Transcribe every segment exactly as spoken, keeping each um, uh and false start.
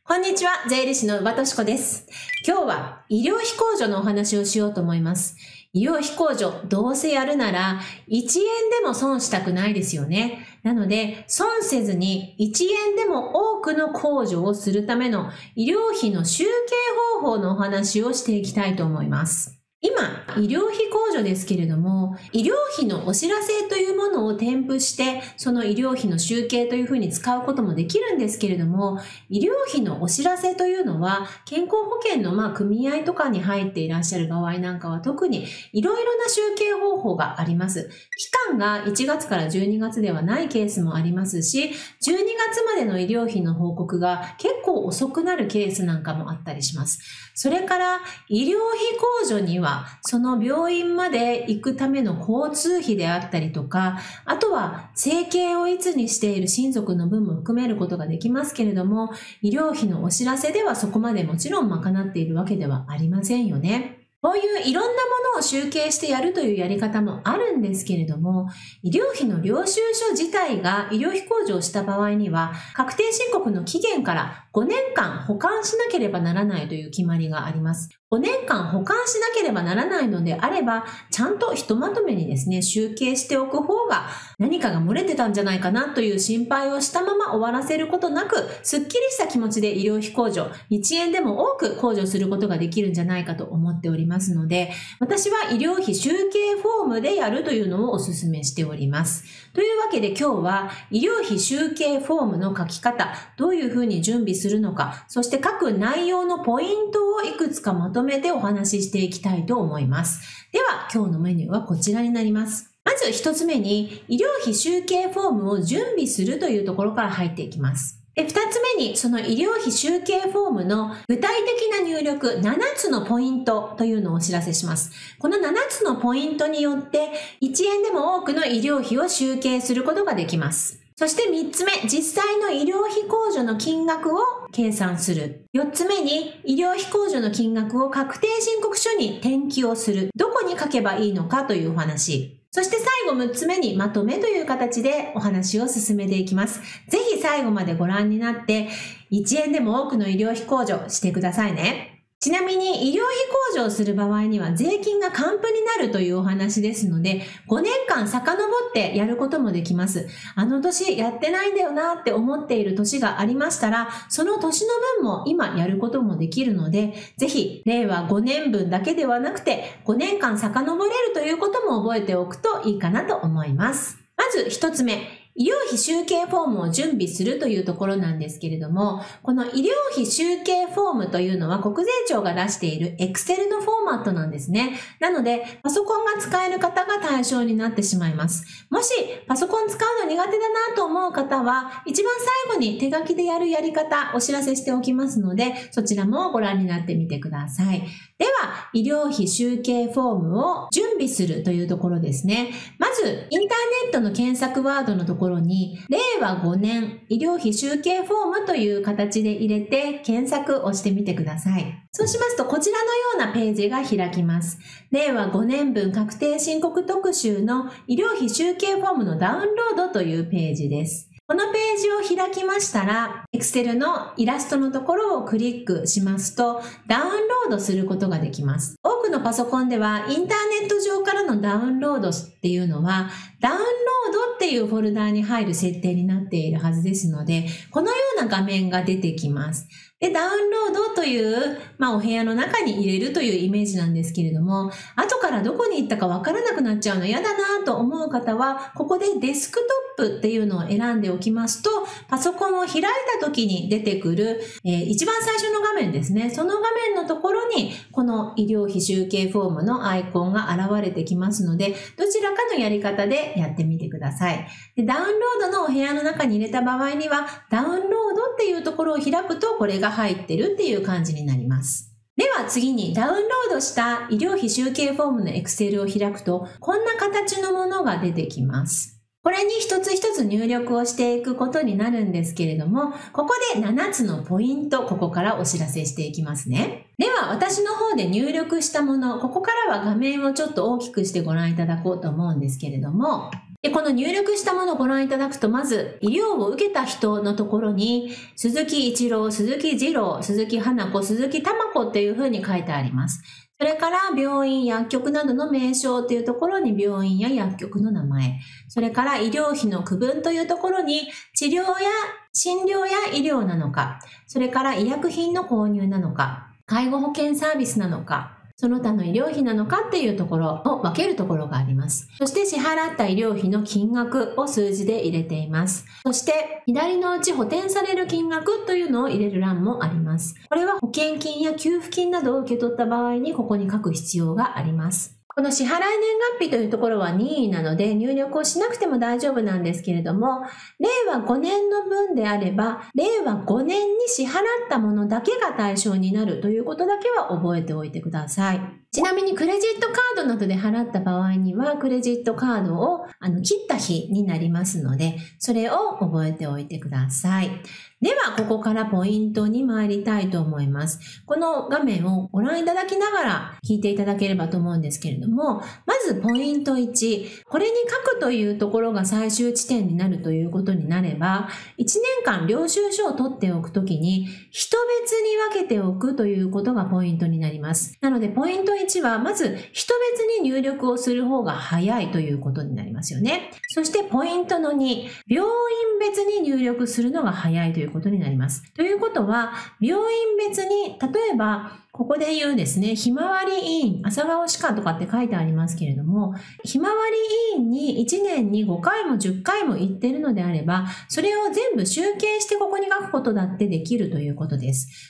こんにちは、税理士の馬としこです。今日は医療費控除のお話をしようと思います。医療費控除、どうせやるならいちえんでも損したくないですよね。なので、損せずにいちえんでも多くの控除をするための医療費の集計方法のお話をしていきたいと思います。今、医療費控除ですけれども、医療費のお知らせというものを添付して、その医療費の集計というふうに使うこともできるんですけれども、医療費のお知らせというのは、健康保険のまあ組合とかに入っていらっしゃる場合なんかは特にいろいろな集計方法があります。期間がいちがつからじゅうにがつではないケースもありますし、じゅうにがつまでの医療費の報告が結構遅くなるケースなんかもあったりします。それから医療費控除にはその病院まで行くための交通費であったりとか、あとは生計をいつにしている親族の分も含めることができますけれども、医療費のお知らせではそこまでもちろん賄っているわけではありませんよね。こういういろんなものを集計してやるというやり方もあるんですけれども、医療費の領収書自体が医療費控除をした場合には、確定申告の期限からごねんかん保管しなければならないという決まりがあります。ごねんかん保管しなければならないのであれば、ちゃんとひとまとめにですね、集計しておく方が何かが漏れてたんじゃないかなという心配をしたまま終わらせることなく、すっきりした気持ちで医療費控除、いちえんでも多く控除することができるんじゃないかと思っておりますので、私は医療費集計フォームでやるというのをお勧めしております。というわけで今日は医療費集計フォームの書き方、どういうふうに準備するのか、そして書く内容のポイントをいくつかまとめてお話ししていきたいと思います。では今日のメニューはこちらになります。まず一つ目に医療費集計フォームを準備するというところから入っていきます。で、二つ目にその医療費集計フォームの具体的な入力ななつのポイントというのをお知らせします。このななつのポイントによっていちえんでも多くの医療費を集計することができます。そしてみっつめ、実際の医療費控除の金額を計算する。よっつめに医療費控除の金額を確定申告書に転記をする。どこに書けばいいのかというお話。そして最後むっつめにまとめという形でお話を進めていきます。ぜひ最後までご覧になっていちえんでも多くの医療費控除してくださいね。ちなみに医療費控除をする場合には税金が還付になるというお話ですので、ごねんかん遡ってやることもできます。あの年やってないんだよなって思っている年がありましたら、その年の分も今やることもできるので、ぜひれいわごねんぶんだけではなくてごねんかん遡れるということも覚えておくといいかなと思います。まず一つ目。医療費集計フォームを準備するというところなんですけれども、この医療費集計フォームというのは国税庁が出している Excel のフォーマットなんですね。なので、パソコンが使える方が対象になってしまいます。もし、パソコン使うの苦手だなと思う方は、一番最後に手書きでやるやり方お知らせしておきますので、そちらもご覧になってみてください。では、医療費集計フォームを準備するというところですね。まず、インターネットの検索ワードのところに、れいわごねん医療費集計フォームという形で入れて検索をしてみてください。そうしますと、こちらのようなページが開きます。れいわごねんぶん確定申告特集の医療費集計フォームのダウンロードというページです。このページを開きましたら、Excel のイラストのところをクリックしますと、ダウンロードすることができます。多くのパソコンでは、インターネット上からのダウンロードっていうのは、ダウンロードっていうフォルダーに入る設定になっているはずですので、このような画面が出てきます。で、ダウンロードという、まあ、お部屋の中に入れるというイメージなんですけれども、後からどこに行ったかわからなくなっちゃうの嫌だなと思う方は、ここでデスクトップっていうのを選んでおきますと、パソコンを開いた時に出てくる、えー、一番最初の画面ですね。その画面のところに、この医療費集計フォームのアイコンが現れてきますので、どちらかのやり方でやってみてください。で、ダウンロードのお部屋の中に入れた場合には、ダウンロードっていうところを開くと、これが入ってるっていう感じになります。では次にダウンロードした医療費集計フォームの Excel を開くと、こんな形のものが出てきます。これに一つ一つ入力をしていくことになるんですけれども、ここでななつのポイント、ここからお知らせしていきますね。では私の方で入力したもの、ここからは画面をちょっと大きくしてご覧いただこうと思うんですけれども、 で、この入力したものをご覧いただくと、まず、医療を受けた人のところに、鈴木一郎、鈴木二郎、鈴木花子、鈴木玉子っていうふうに書いてあります。それから病院、薬局などの名称というところに病院や薬局の名前。それから医療費の区分というところに治療や診療や医療なのか、それから医薬品の購入なのか、介護保険サービスなのか、その他の医療費なのかっていうところを分けるところがあります。そして支払った医療費の金額を数字で入れています。そして左のうち補填される金額というのを入れる欄もあります。これは保険金や給付金などを受け取った場合にここに書く必要があります。この支払い年月日というところは任意なので入力をしなくても大丈夫なんですけれども、れいわごねんの分であれば、れいわごねんに支払ったものだけが対象になるということだけは覚えておいてください。ちなみにクレジットカードなどで払った場合には、クレジットカードをあの切った日になりますので、それを覚えておいてください。では、ここからポイントに参りたいと思います。この画面をご覧いただきながら聞いていただければと思うんですけれども、まずポイントいち、これに書くというところが最終地点になるということになれば、いちねんかん領収書を取っておくときに、人別に分けておくということがポイントになります。なので、ポイントいちは、まず人別に入力をする方が早いということになりますよね。そして、ポイントのに、病院別に入力するのが早いということになります。ということは、病院別に、例えば、ここで言うですね、ひまわり医院、朝顔歯科とかって書いてありますけれども、ひまわり医院にいちねんにごかいもじゅっかいも行っているのであれば、それを全部集計してここに書くことだってできるということです。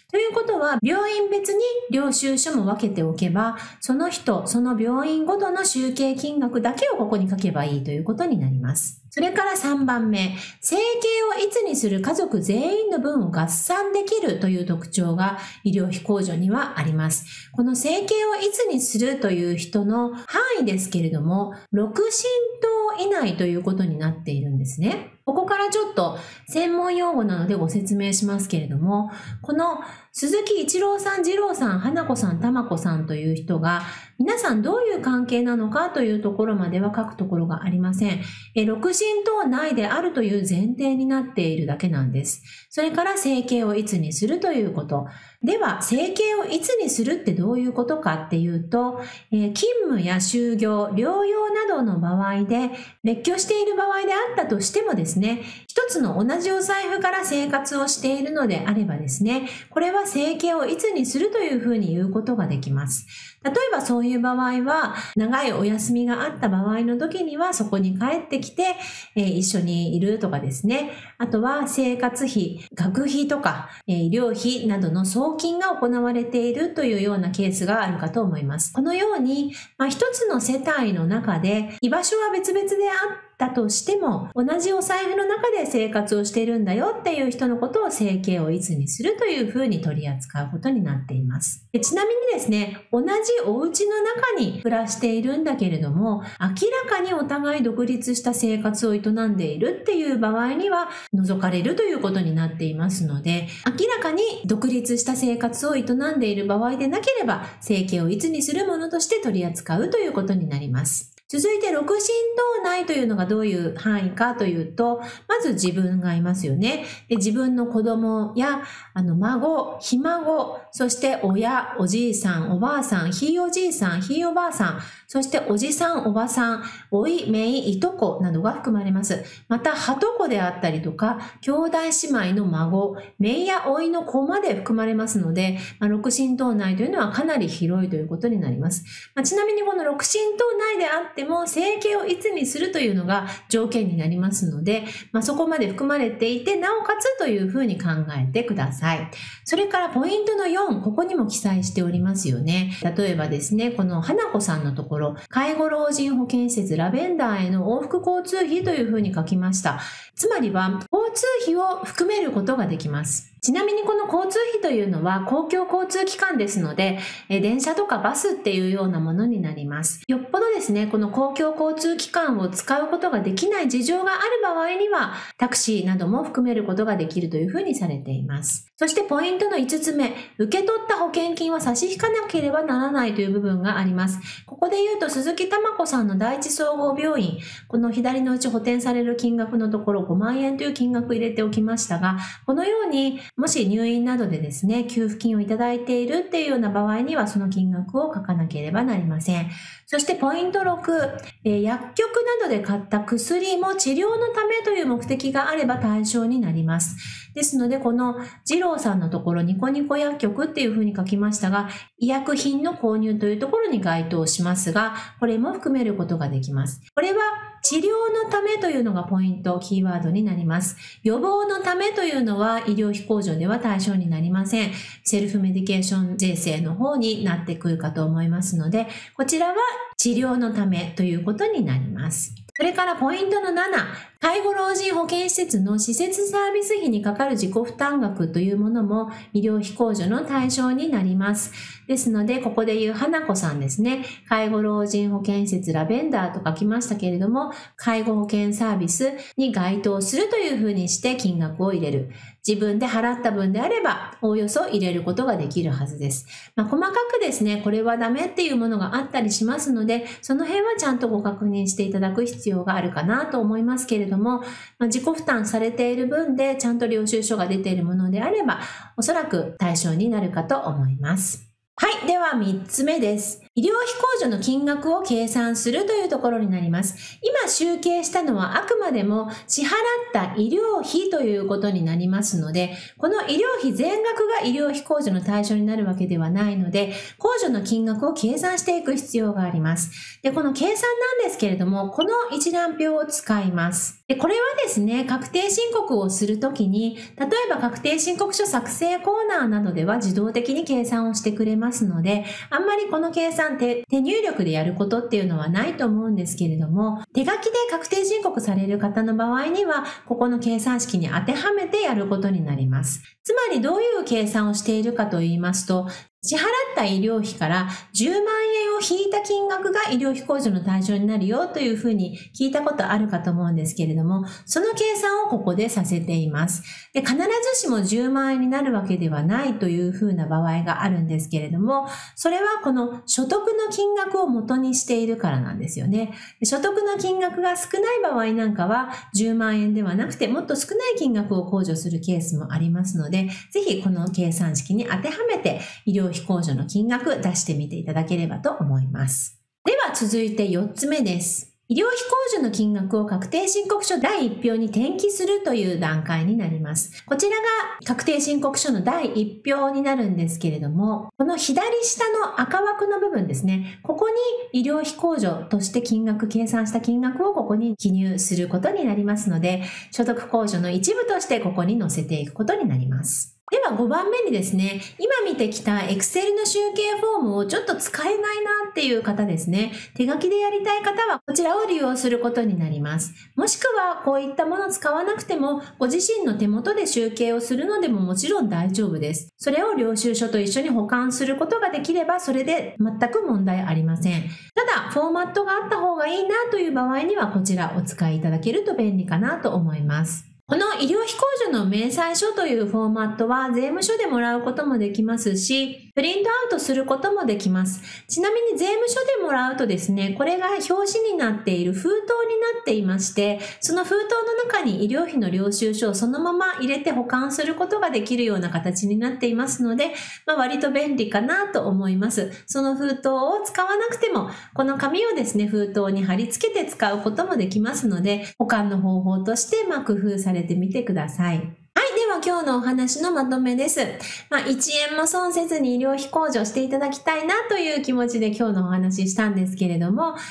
ということは、病院別に領収書も分けておけば、その人、その病院ごとの集計金額だけをここに書けばいいということになります。それからさんばんめ、生計をいつにする家族全員の分を合算できるという特徴が医療費控除にはあります。この生計をいつにするという人の範囲ですけれども、ろくしんとう以内ということになっているんですね。ここからちょっと専門用語なのでご説明しますけれども、この鈴木一郎さん、二郎さん、花子さん、玉子さんという人が皆さんどういう関係なのかというところまでは書くところがありません。え、ろくしんとう内であるという前提になっているだけなんです。それから生計をいつにするということ。では、生計をいつにするってどういうことかっていうと、えー、勤務や就業、療養などの場合で、別居している場合であったとしてもですね、一つの同じお財布から生活をしているのであればですね、これは生計をいつにするというふうに言うことができます。例えばそういう場合は、長いお休みがあった場合の時にはそこに帰ってきて、えー、一緒にいるとかですね。あとは生活費、学費とか、えー、医療費などの送金が行われているというようなケースがあるかと思います。このように、まあ、一つの世帯の中で居場所は別々であったとしても、同じお財布の中で生活をしているんだよっていう人のことを生計をいつにするというふうに取り扱うことになっています。で、ちなみにですね、同じお家の中に暮らしているんだけれども、明らかにお互い独立した生活を営んでいるっていう場合には除かれるということになっていますので、明らかに独立した生活を営んでいる場合でなければ、生計をいつにするものとして取り扱うということになります。続いて、六親等内というのがどういう範囲かというと、まず自分がいますよね。で、自分の子供や、あの、孫、ひ孫、そして親、おじいさん、おばあさん、ひいおじいさん、ひいおばあさん、そしておじさん、おばさん、おい、めい、いとこなどが含まれます。また、はとこであったりとか、兄弟姉妹の孫、めいやおいの子まで含まれますので、まあ、六親等内というのはかなり広いということになります。まあ、ちなみにこの六親等内であっても、生計をいつにするというのが条件になりますので、まあ、そこまで含まれていて、なおかつというふうに考えてください。それからポイントのよん、ここにも記載しておりますよね。例えばですね、この花子さんのところ、介護老人保健施設ラベンダーへの往復交通費というふうに書きました。つまりは、交通費を含めることができます。 ちなみにこの交通費というのは公共交通機関ですので、え電車とかバスっていうようなものになります。よっぽどですね、この公共交通機関を使うことができない事情がある場合には、タクシーなども含めることができるというふうにされています。そしてポイントのいつつめ、受け取った保険金は差し引かなければならないという部分があります。ここで言うと鈴木珠子さんの第一総合病院、この左のうち補填される金額のところごまんえんという金額入れておきましたが、このようにもし入院などでですね、給付金をいただいているっていうような場合にはその金額を書かなければなりません。そしてポイントろく、えー、薬局などで買った薬も治療のためという目的があれば対象になります。ですのでこの二郎さんのところニコニコ薬局っていうふうに書きましたが、医薬品の購入というところに該当しますが、これも含めることができます。これは治療のためというのがポイント、キーワードになります。予防のためというのは医療費控除では対象になりません。セルフメディケーション税制の方になってくるかと思いますので、こちらは治療のためということになります。それからポイントのなな、介護老人保険施設の施設サービス費にかかる自己負担額というものも医療費控除の対象になります。ですので、ここでいう花子さんですね、介護老人保険施設ラベンダーと書きましたけれども、介護保険サービスに該当するというふうにして金額を入れる。自分で払った分であれば、おおよそ入れることができるはずです。まあ、細かくですね、これはダメっていうものがあったりしますので、その辺はちゃんとご確認していただく必要があるかなと思いますけれども、まあ、自己負担されている分でちゃんと領収書が出ているものであれば、おそらく対象になるかと思います。はい。ではみっつめです。医療費控除の金額を計算するというところになります。今集計したのはあくまでも支払った医療費ということになりますので、この医療費全額が医療費控除の対象になるわけではないので、控除の金額を計算していく必要があります。で、この計算なんですけれども、この一覧表を使います。で、これはですね、確定申告をするときに、例えば確定申告書作成コーナーなどでは自動的に計算をしてくれますので、あんまりこの計算手、手入力でやることっていうのはないと思うんですけれども、手書きで確定申告される方の場合には、ここの計算式に当てはめてやることになります。つまりどういう計算をしているかと言いますと、支払った医療費からじゅうまんえんを引いた金額が医療費控除の対象になるよというふうに聞いたことあるかと思うんですけれども、その計算をここでさせています。で、必ずしもじゅうまんえんになるわけではないというふうな場合があるんですけれども、それはこの所得の金額を元にしているからなんですよね。で、所得の金額が少ない場合なんかはじゅうまんえんではなくてもっと少ない金額を控除するケースもありますので、ぜひこの計算式に当てはめて医療費控除の金額出してみていただければと思います。では続いてよっつめです。医療費控除の金額を確定申告書だいいっぴょうに転記するという段階になります。こちらが確定申告書のだいいっぴょうになるんですけれども、この左下の赤枠の部分ですね、ここに医療費控除として金額、計算した金額をここに記入することになりますので、所得控除の一部としてここに載せていくことになります。ではごばんめにですね、今見てきた Excel の集計フォームをちょっと使えないなっていう方ですね、手書きでやりたい方はこちらを利用することになります。もしくはこういったものを使わなくても、ご自身の手元で集計をするのでももちろん大丈夫です。それを領収書と一緒に保管することができれば、それで全く問題ありません。ただ、フォーマットがあった方がいいなという場合には、こちらお使いいただけると便利かなと思います。この医療費控除の明細書というフォーマットは税務署でもらうこともできますし、プリントアウトすることもできます。ちなみに税務署でもらうとですね、これが表紙になっている封筒になっていまして、その封筒の中に医療費の領収書をそのまま入れて保管することができるような形になっていますので、まあ、割と便利かなと思います。その封筒を使わなくても、この紙をですね、封筒に貼り付けて使うこともできますので、保管の方法としてまあ工夫されてみてください。はい。では今日のお話のまとめです。まあ、いちえんも損せずに医療費控除していただきたいなという気持ちで今日のお話ししたんですけれども、一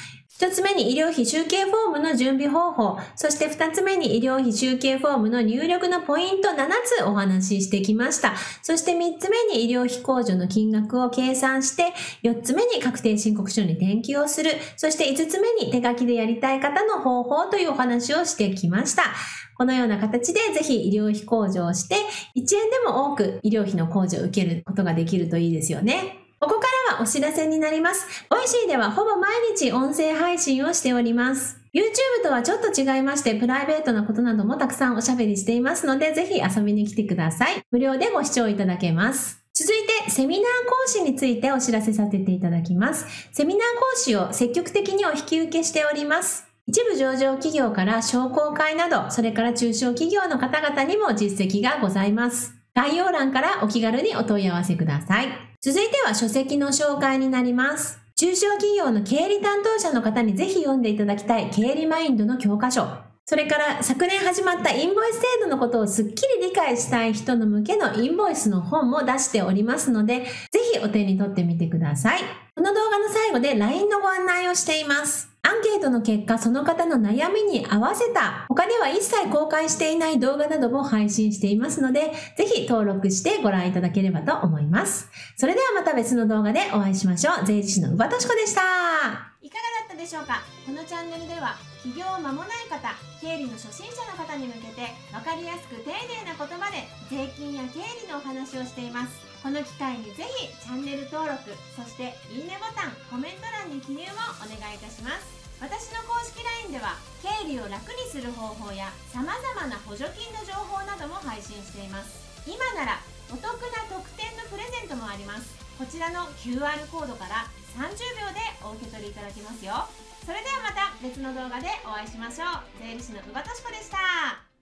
ひとつめに医療費集計フォームの準備方法、そしてふたつめに医療費集計フォームの入力のポイントななつお話ししてきました。そしてみっつめに医療費控除の金額を計算して、よっつめに確定申告書に転記をする、そしていつつめに手書きでやりたい方の方法というお話をしてきました。このような形でぜひ医療費控除をして、いちえんでも多く医療費の控除を受けることができるといいですよね。ここからはお知らせになります。ボイシーではほぼ毎日音声配信をしております。YouTube とはちょっと違いまして、プライベートなことなどもたくさんおしゃべりしていますので、ぜひ遊びに来てください。無料でご視聴いただけます。続いて、セミナー講師についてお知らせさせていただきます。セミナー講師を積極的にお引き受けしております。一部上場企業から商工会など、それから中小企業の方々にも実績がございます。概要欄からお気軽にお問い合わせください。続いては書籍の紹介になります。中小企業の経理担当者の方にぜひ読んでいただきたい経理マインドの教科書。それから昨年始まったインボイス制度のことをすっきり理解したい人の向けのインボイスの本も出しておりますので、ぜひお手に取ってみてください。この動画の最後で ライン のご案内をしています。アンケートの結果、その方の悩みに合わせた、他では一切公開していない動画なども配信していますので、ぜひ登録してご覧いただければと思います。それではまた別の動画でお会いしましょう。税理士の宇羽敏子でした。いかがだったでしょうか。このチャンネルでは、起業間もない方、経理の初心者の方に向けて、わかりやすく丁寧な言葉で税金や経理のお話をしています。この機会にぜひチャンネル登録、そしていいねボタン、コメント欄に記入もお願いいたします。私の公式 ライン では経理を楽にする方法や様々な補助金の情報なども配信しています。今ならお得な特典のプレゼントもあります。こちらの キューアール コードからさんじゅうびょうでお受け取りいただけますよ。それではまた別の動画でお会いしましょう。税理士の宇羽敏子でした。